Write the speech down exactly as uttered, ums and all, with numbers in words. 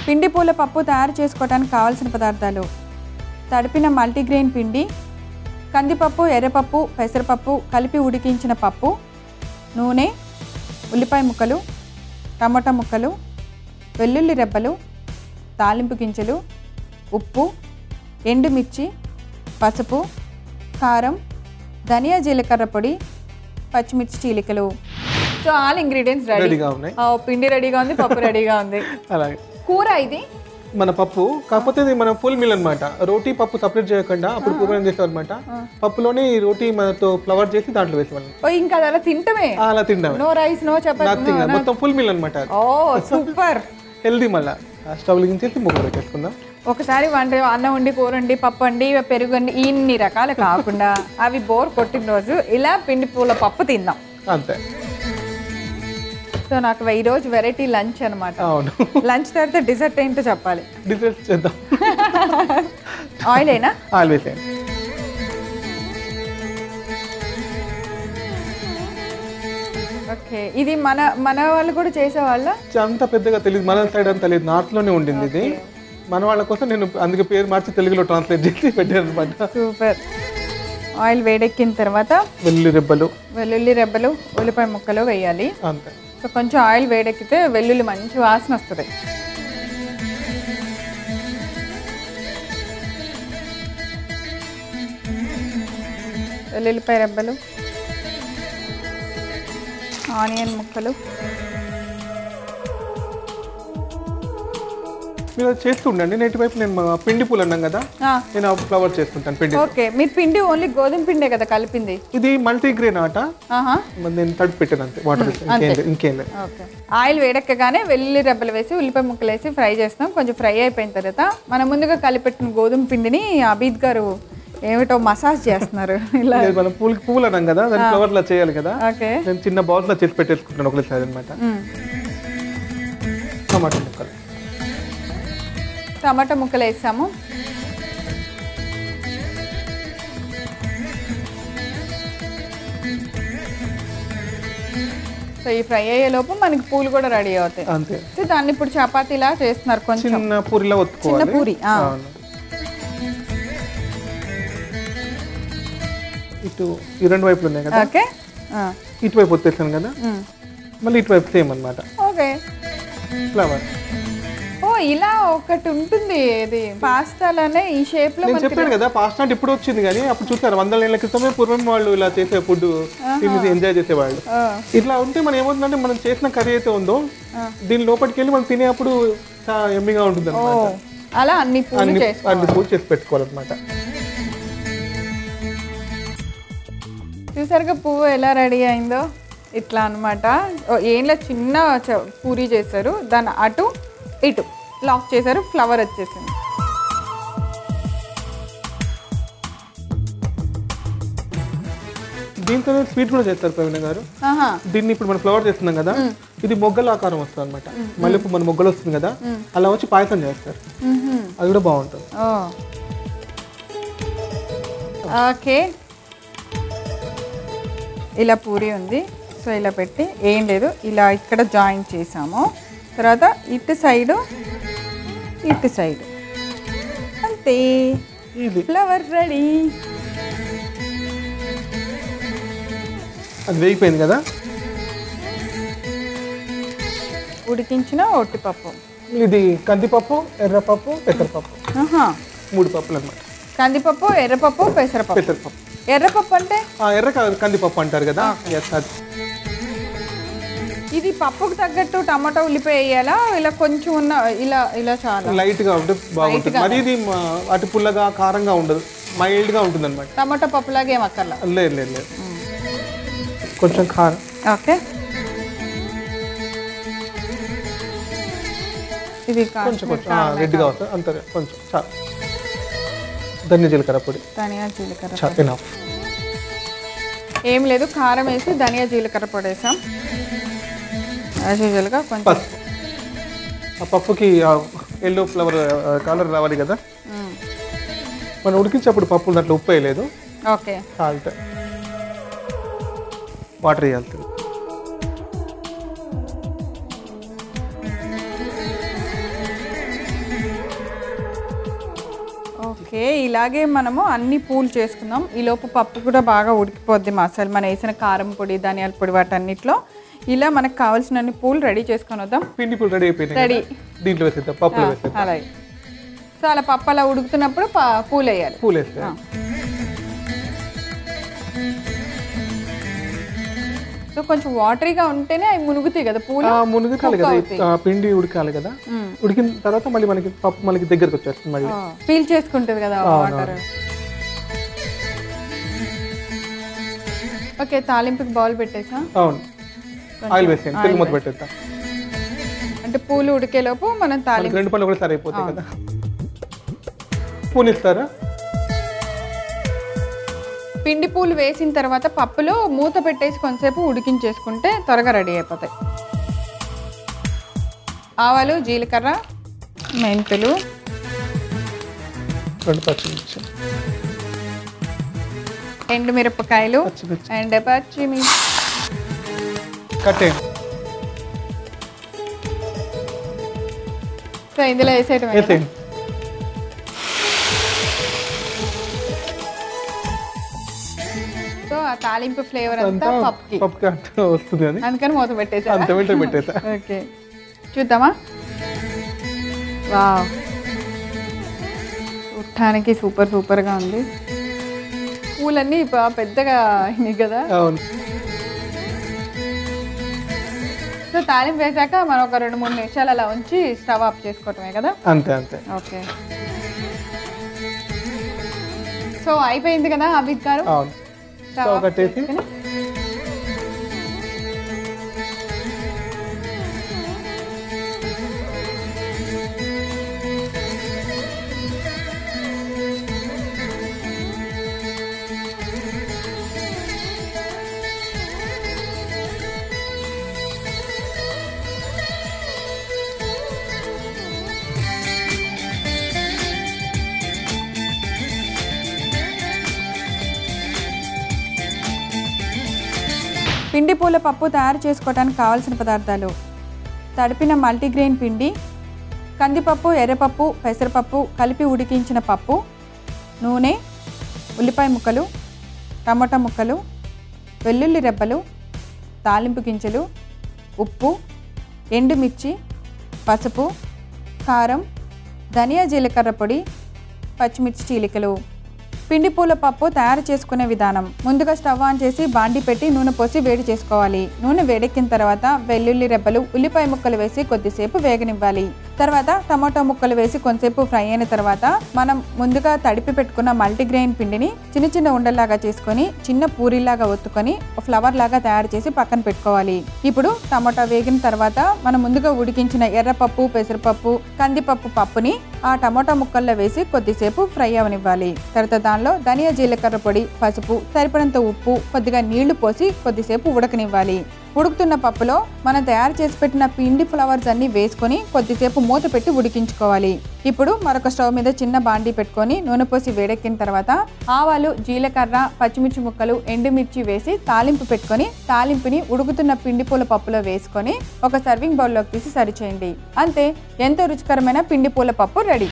పిండి పూల పప్పు తయారు చేసుకోవడానికి కావాల్సిన పదార్థాలు: తడిపిన మల్టీగ్రెయిన్ పిండి, కందిపప్పు, ఎర్రపప్పు, పెసరపప్పు కలిపి ఉడికించిన పప్పు, నూనె, ఉల్లిపాయ ముక్కలు, టమాటా ముక్కలు, వెల్లుల్లి రెబ్బలు, తాలింపు గింజలు, ఉప్పు, ఎండుమిర్చి, పసుపు, కారం, ధనియా జీలకర్ర పొడి, పచ్చిమిర్చి చీలికలు. సో ఆల్ ఇంగ్రీడియంట్స్ రెడీగా ఉన్నాయి. పిండి రెడీగా ఉంది, పప్పు రెడీగా ఉంది. అలాగే కూర ఇది మన పప్పు, కాకపోతే ఇది మన ఫుల్ మీల్ అనమాట. రోటీ పప్పు సపరేట్ చేయకుండా అప్పుడు పూర్వం చేసాం అనమాట. పప్పులోని రోటీ మనతో ఫ్లవర్ చేసి దాంట్లో వేసేవాళ్ళం. ఇంకా అలా తింటమే, అలా తింటాం. నో రైస్, నో చపాతీ, మొత్తం ఫుల్ మీల్ అనమాట. ఓ సూపర్, హెల్దీ. మళ్ళీ స్టవ్ లిగించేసి ముగ్గురు పెట్టేసుకుందాం. ఒకసారి వంట అన్నం వండి, కూర వండి, పప్పు వండి, పెరుగు వండి, ఇన్ని రకాలు కాకుండా అవి బోర్ కొట్టిన రోజు ఇలా పిండి పూల పప్పు తిందాం అంతే. సో నాకు ఈ రోజు వెరైటీ లంచ్ అనమాట. లంచ్ తర్వాత డిజర్ట్ ఏంటో చెప్పాలి. డిజర్ట్ చేద్దాం. ఆయిల్ అయినా ఆయిల్ వేసేయండి. ఓకే, ఇది మన మన వాళ్ళు కూడా చేసేవాళ్ళ? అంత పెద్దగా తెలియదు, మన సైడ్ అంత తెలియదు. నార్త్ లోనే ఉండింది ఇది. మన వాళ్ళ కోసం నేను అందుకే పేరు మార్చి తెలుగులో ట్రాన్స్లేట్ చేసి పెట్టాను అనమాట. సూపర్. ఆయిల్ వేడెక్కిన తర్వాత వెల్లుల్లి రెబ్బలు వెల్లుల్లి రెబ్బలు ఉల్లిపాయ ముక్కలు వేయాలి అంతే. సో కొంచెం ఆయిల్ వేడెక్కితే వెల్లుల్లి మంచి వాసన వస్తుంది. వెల్లుల్లిపాయ రెబ్బలు, ఆనియన్ ముక్కలు. మీరు చేస్తూ ఉండండి. నేటి వైపు నేను పిండి పూలు అన్నాం కదా, నేను ఫ్లవర్ చేస్తుంటాను పిండి. ఓకే, మీరు పిండి ఓన్లీ గోధుమ పిండే కదా కలిపింది? ఇది మల్టీగ్రెయిన్ ఆట, నేను తడిపి పెట్టాను అంతే, వాటర్ ఇంకేం లేదు. ఓకే, ఆయిల్ వేడెక్కగానే వెల్లుల్లి రెబ్బలు వేసి ఉల్లిపాయ ముక్కలు వేసి ఫ్రై చేస్తాం. కొంచెం ఫ్రై అయిపోయిన తర్వాత మనం ముందుగా కలిపెట్టిన గోధుమ పిండిని అబీద్ గారు ఏమిటో మసాజ్ చేస్తున్నారు. ఇలా మనం పూలకి పూలు అన్నాం కదా, దాని ఫ్లవర్ లా చేయాలి కదా. నేను చిన్న బౌల్స్ లో చేసి పెట్టేసుకుంటాను ఒకసారి అనమాట. టమాటా ముక్కలు టమాటా ముక్కలు వేసాము. సో ఈ ఫ్రై అయ్యే లోపు మనకి పూలు కూడా రెడీ అవుతాయి అంతే. సో దాన్ని ఇప్పుడు చపాతీలా చేస్తున్నారు, కొంచెం చిన్న పూరిలా ఒత్తుకోవాలి. చిన్న పూరి. ఇటు ఈ రెండు వైపులు ఉన్నాయి కదా, ఓకే. ఇటువైపు వచ్చేసాను కదా, మళ్ళీ ఇటువైపు సేమ్ అనమాట. Okay, flower. ఓ ఇలా ఒకటి ఉంటుంది, ఇది పాస్తాలోనే ఈ షేప్ లో. నేను చెప్పాను కదా పాస్తా అంటే ఇప్పుడు వచ్చింది, కానీ అప్పుడు చూసారు వందల ఏళ్ల క్రితమే పూర్వం వాళ్ళు ఇలా చేసే ఫుడ్ తిని ఎంజాయ్ చేసేవాళ్ళు. ఇట్లా ఉంటే మనం ఏమవుతుందంటే మనం చేసిన కర్రీ అయితే ఉందో దీని లోపలికి వెళ్ళి మనం తినేప్పుడు చాలా ఎమ్మిగా ఉంటుంది అనమాట. అలా అన్ని అన్ని పూలు చేసి పెట్టుకోవాలన్నమాట. చూసారుగా పువ్వు ఎలా రెడీ అయిందో, ఇట్లా అనమాట. ఏంలో చిన్న పూరి చేశారు, దాన్ని అటు ఇటు లాక్ చేశారు, ఫ్లవర్ వచ్చేసింది. దీంతో స్వీట్ కూడా చేస్తారు ప్రవీణ గారు. దీన్ని ఇప్పుడు మనం ఫ్లవర్ చేస్తున్నాం కదా, ఇది మొగ్గల ఆకారం వస్తుంది అనమాట. మళ్ళీ ఇప్పుడు మన మొగ్గలు వస్తుంది కదా, అలా వచ్చి పాయసం చేస్తారు, అది కూడా బాగుంటుంది. ఓకే, ఇలా పూరి ఉంది. సో ఇలా పెట్టి ఏం లేదు, ఇలా ఇక్కడ జాయిన్ చేసాము. తర్వాత ఇటు సైడు ఇటు సైడ్ అంతే, ఫ్లవర్ రెడీ. అది వేగిపోయింది కదా. ఉడికించిన ఒట్టిపప్పు, ఇది కందిపప్పు, ఎర్రపప్పు, పెసరపప్పు, మూడు పప్పులు అన్నమాట. కందిపప్పు, ఎర్రపప్పు, పెసరపప్పు. పెసరపప్పు ఎర్రపప్పు అంటే ఎర్ర కందిపప్పు అంటారు కదా. ఇది పప్పుకు తగ్గట్టు టమాటా ఉల్లిపాయ వేయాలా, ఇలా కొంచెం ఉన్న ఇలా ఇలా చాలా లైట్ గా ఉంటే బాగుంటుంది. మరి ఇది అటు పుల్లగా కారంగా ఉండదు, మైల్డ్ గా ఉంటుంది అనమాట. టమాటా పప్పు లాగా ఏం అక్కర్లా. లేదు లేదు లేదు, కొంచెం కారం. ఓకే, ఇది కొంచెం కొంచెం రెడ్గా వస్తుంది అంతే, కొంచెం చాలు. ధనియా జీలకర్ర పొడి, ధనియా జీలకర్ర చాలు. ఏం లేదు, కారం వేసి ధనియా జీలకర్ర పొడి వేసాం. యాజువల్గా కొంచెం పసుపు, ఆ పప్పుకి ఎల్లో ఫ్లవర్ కలర్ రావాలి కదా. మనం ఉడికించేప్పుడు పప్పు దాంట్లో ఉప్పు వేయలేదు. ఓకే, సాల్ట్, వాటర్ వేయాలి. ఓకే, ఇలాగే మనము అన్ని పూలు చేసుకుందాం. ఈలోపు పప్పు కూడా బాగా ఉడికిపోద్ది. మసాలా మనం వేసిన కారం పొడి, ధనియాల పొడి వాటన్నిటిలో ఇలా మనకు కావాల్సిన అన్ని పూలు రెడీ చేసుకొని వద్దాం. పిండి పూలు రెడీ అయిపోయినాయి. రెడీ. దీంట్లో వేసేద్దాం, పప్పులో వేసేద్దాం. అలాగే. సో అలా పప్పు అలా ఉడుకుతున్నప్పుడు పూలు వేయాలి. పూలు వేస్తాం. సో కొంచెం వాటరీగా ఉంటేనే అవి మునుగుతాయి కదా పూలు. మునుగుతాయి కదా, పిండి ఉడకాలి కదా. ఉడికిన తర్వాత మళ్ళీ మనకి పప్పు మనకి దగ్గరకు వచ్చేస్తుంది. మళ్ళీ పీల్ చేసుకుంటుంది కదా వాటర్. ఓకే, తాలింపుకి బౌల్ పెట్టేసా. అవును, ఆయిల్ వేసేయండి, తెలుగు మూత పెట్టేద్దాం. అంటే పూలు ఉడికేలోపు మనం తాలింపు రెండు పనులు కూడా సరిపోతాయి కదా. పూలు ఇస్తారా? పిండి పూలు వేసిన తర్వాత పప్పులో మూత పెట్టేసి కొంతసేపు ఉడికించేసుకుంటే త్వరగా రెడీ అయిపోతాయి. ఆవాలు, జీలకర్ర, మెంతులు, రెండు పచ్చిమిర్చి, ఎండుమిరపకాయలు అండ్ పచ్చిమిర్చి కట్టేయండి. సో ఇందులో వేసేయటం. సో ఆ తాలింపు ఫ్లేవర్ అంతా పప్పుకి పప్పుకి వస్తుంది అని అందుకని మూత పెట్టేసా. అంత వెంటనే పెట్టేసా. ఓకే, చూద్దామా? వావ్, చూడటానికి సూపర్ సూపర్గా ఉంది. పూలన్నీ పెద్దగా అయినాయి కదా. అవును. సో తాలింపు వేసాక మనం ఒక రెండు మూడు నిమిషాలు అలా ఉంచి స్టవ్ ఆఫ్ చేసుకోవటమే కదా. అంతే అంతే. ఓకే, సో అయిపోయింది కదా అభిత్ గారు. స్టవ్ కట్టేసి పిండి పూల పప్పు తయారు చేసుకోవడానికి కావాల్సిన పదార్థాలు: తడిపిన మల్టీగ్రెయిన్ పిండి, కందిపప్పు, ఎర్రపప్పు, పెసరపప్పు కలిపి ఉడికించిన పప్పు, నూనె, ఉల్లిపాయ ముక్కలు, టమాటా ముక్కలు, వెల్లుల్లి రెబ్బలు, తాలింపు గింజలు, ఉప్పు, ఎండుమిర్చి, పసుపు, కారం, ధనియా జీలకర్ర పొడి, పచ్చిమిర్చి చీలికలు. పిండి పూల పప్పు తయారు చేసుకునే విధానం: ముందుగా స్టవ్ ఆన్ చేసి బాండి పెట్టి నూనె పోసి వేడి చేసుకోవాలి. నూనె వేడెక్కిన తర్వాత వెల్లుల్లి రెబ్బలు, ఉల్లిపాయ ముక్కలు వేసి కొద్దిసేపు వేగనివ్వాలి. తర్వాత టమాటో ముక్కలు వేసి కొంతసేపు ఫ్రై అయిన తర్వాత మనం ముందుగా తడిపి పెట్టుకున్న మల్టీగ్రెయిన్ పిండిని చిన్న చిన్న ఉండల్లాగా చేసుకొని చిన్న పూరీలాగా ఒత్తుకొని ఫ్లవర్ లాగా తయారు చేసి పక్కన పెట్టుకోవాలి. ఇప్పుడు టమాటా వేగిన తర్వాత మనం ముందుగా ఉడికించిన ఎర్రపప్పు, పెసరపప్పు, కందిపప్పు పప్పుని ఆ టమాటా ముక్కల్లో వేసి కొద్దిసేపు ఫ్రై అవనివ్వాలి. తర్వాత దానిలో ధనియా జీలకర్ర పొడి, పసుపు, సరిపడంత ఉప్పు, కొద్దిగా నీళ్లు పోసి కొద్దిసేపు ఉడకనివ్వాలి. ఉడుకుతున్న పప్పులో మనం తయారు చేసి పెట్టిన పిండి ఫ్లవర్స్ అన్ని వేసుకొని కొద్దిసేపు మూత పెట్టి ఉడికించుకోవాలి. ఇప్పుడు మరొక స్టవ్ మీద చిన్న బాండీ పెట్టుకొని నూనె పోసి వేడెక్కిన తర్వాత ఆవాలు, జీలకర్ర, పచ్చిమిర్చి ముక్కలు, ఎండుమిర్చి వేసి తాలింపు పెట్టుకొని తాలింపుని ఉడుకుతున్న పిండి పూల పప్పులో వేసుకొని ఒక సర్వింగ్ బౌల్లోకి తీసి సర్వ్ చేయండి. అంతే, ఎంతో రుచికరమైన పిండి పూల పప్పు రెడీ.